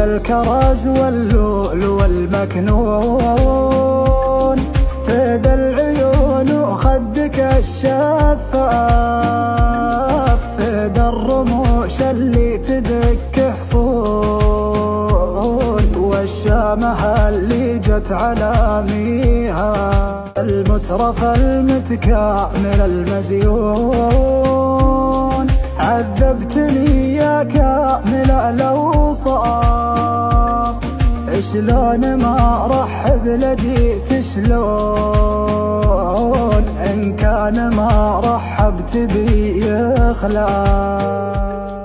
الكرز واللؤلؤ المكنون، فدى العيون وخدك الشفاف، فدى الرموش اللي تدك حصون، والشامة اللي جت على ميها، المترف المتكامل المزيون، عذبتني يا كامل الأوصاف، شلون ما رحب لجيت شلون، إن كان ما رحبت بي يخلاف.